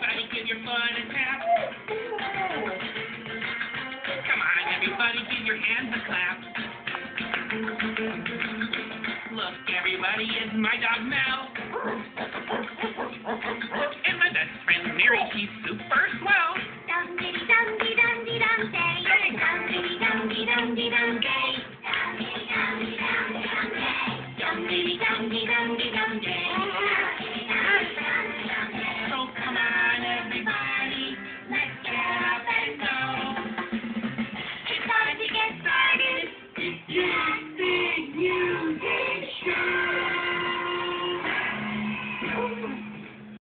Everybody give your foot a tap. Come on, everybody give your hands a clap. Look, everybody, it's my dog Mel. And my best friend Mary, she's super swell. Dum diddy dum dee dum dee dum day. Dum diddy dum dee dum dee dum day. Dum diddy dum dee dum dee dum day. Dum diddy dum dee dum dee dum day.